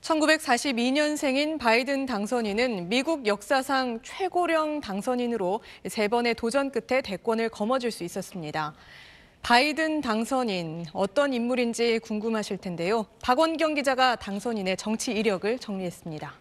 1942년생인 바이든 당선인은 미국 역사상 최고령 당선인으로 3번의 도전 끝에 대권을 거머쥘 수 있었습니다. 바이든 당선인, 어떤 인물인지 궁금하실 텐데요. 박원경 기자가 당선인의 정치 이력을 정리했습니다.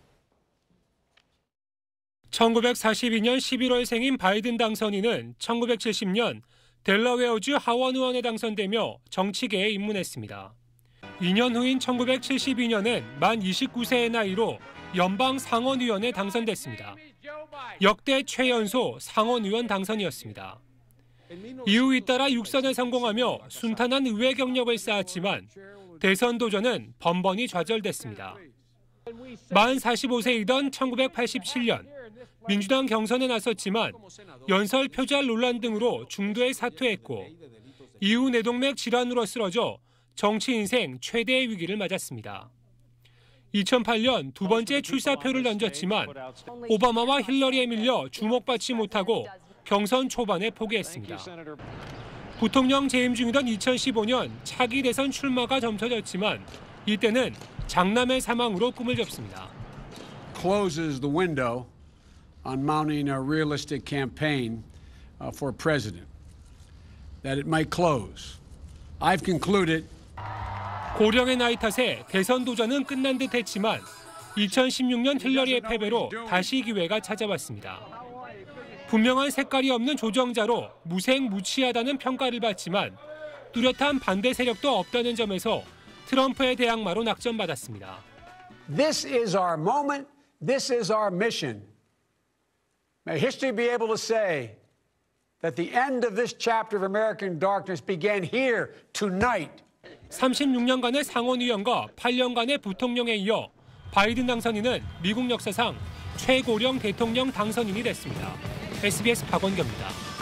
1942년 11월 생인 바이든 당선인은 1970년 델러웨어주 하원의원에 당선되며 정치계에 입문했습니다. 2년 후인 1972년엔 만 29세의 나이로 연방 상원의원에 당선됐습니다. 역대 최연소 상원의원 당선이었습니다. 이후 잇따라 6선에 성공하며 순탄한 의회 경력을 쌓았지만 대선 도전은 번번이 좌절됐습니다. 만 45세이던 1987년 민주당 경선에 나섰지만 연설 표절 논란 등으로 중도에 사퇴했고 이후 뇌동맥 질환으로 쓰러져 정치 인생 최대의 위기를 맞았습니다. 2008년 두 번째 출사표를 던졌지만 오바마와 힐러리에 밀려 주목받지 못하고 경선 초반에 포기했습니다. 부통령 재임 중이던 2015년 차기 대선 출마가 점쳐졌지만 이때는 장남의 사망으로 꿈을 접습니다. Closes the window on mounting a realistic campaign for president. That it might close. I've concluded. 고령의 나이 탓에 대선 도전은 끝난 듯 했지만 2016년 힐러리의 패배로 다시 기회가 찾아왔습니다. 분명한 색깔이 없는 조정자로 무색무취하다는 평가를 받지만 뚜렷한 반대 세력도 없다는 점에서 트럼프의 대항마로 낙점받았습니다. This is our moment. This is our mission. May history be able to say that the end of this chapter of American darkness began here tonight. 36년간의 상원의원과 8년간의 부통령에 이어 바이든 당선인은 미국 역사상 최고령 대통령 당선인이 됐습니다. SBS 박원경입니다.